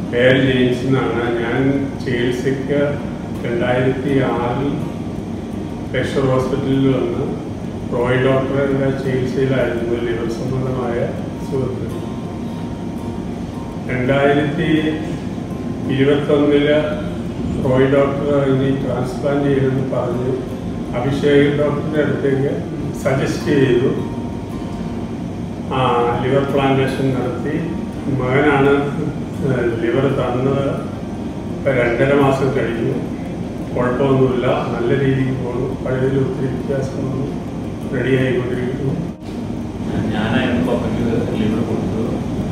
പേര് ജെയിംസ് എന്നാണ്. ഞാൻ ചികിത്സയ്ക്ക് 2006 ലക്ഷർ ഹോസ്പിറ്റലിൽ വന്ന് റോയ് ഡോക്ടറുടെ ചികിത്സയിലായിരുന്നു ലിവർ സംബന്ധമായ അസുഖത്തിൽ. 2021 റോയ് ഡോക്ടർ ഇനി ട്രാൻസ്പ്ലാന്റ് ചെയ്തെന്ന് പറഞ്ഞു അഭിഷേക് ഡോക്ടറുടെ അടുത്തേക്ക് സജസ്റ്റ് ചെയ്തു. ലിവർ പ്ലാന്റേഷൻ നടത്തി. മകനാണ് ലിവർ തന്നത്. 2.5 മാസം കഴിഞ്ഞു. കുഴപ്പമൊന്നുമില്ല, നല്ല രീതിയിൽ പോകുന്നു. പഴയതിൽ ഒത്തിരി വ്യത്യാസമൊന്നും റെഡിയായിക്കൊണ്ടിരിക്കുന്നു. ഞാനായിരുന്നു പപ്പയ്ക്ക് ലിവർ കൊടുത്തത്.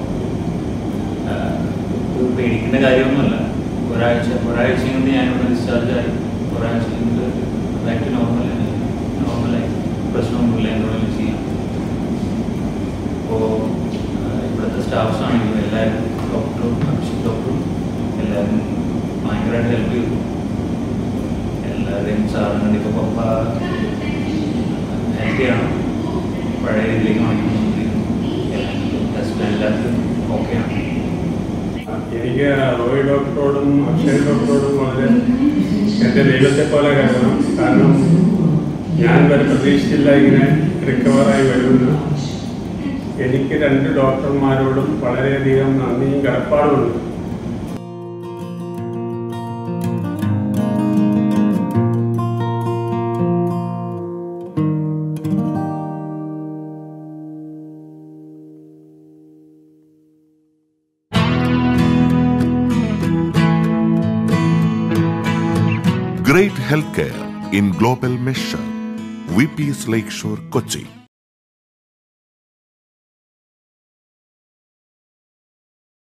പേടിക്കേണ്ട കാര്യമൊന്നുമല്ല. ഒരാഴ്ച കൊണ്ട് ഞാനിവിടെ ഡിസ്ചാർജായി. ഒരാഴ്ച കൊണ്ട് ബാക്ക് ടു നോർമലായി പ്രശ്നമൊന്നുമില്ല, എന്നോട് ചെയ്യാം. അപ്പോൾ ഇവിടുത്തെ സ്റ്റാഫ്സ് ആണെങ്കിലും എല്ലാവരും ഡോക്ടറും അഭിഷേക് ഡോക്ടറും എല്ലാവരും ഭയങ്കരമായിട്ട് ഹെൽപ്പ് ചെയ്തു. എല്ലാവരെയും സാറിനുണ്ട്. ഇപ്പോൾ പപ്പ ഹെൽത്തിയാണ്, പഴയ രീതിയിലേക്ക് വാങ്ങിക്കൊണ്ടിരിക്കുന്നു. ടെസ്റ്റ് എല്ലാവർക്കും ഓക്കെയാണ്. എനിക്ക് റോയ് ഡോക്ടറോടും അഭിഷേക് ഡോക്ടറോടും വളരെ എൻ്റെ ദൈവത്തെ പോലെ കരുതണം. കാരണം ഞാൻ വരെ പ്രതീക്ഷിച്ചില്ല ഇങ്ങനെ റിക്കവറായി വരുമെന്ന്. എനിക്ക് 2 ഡോക്ടർമാരോടും വളരെയധികം നന്ദിയും കടപ്പാടുമുണ്ട്. Great healthcare in global measure. VPS Lakeshore, Kochi.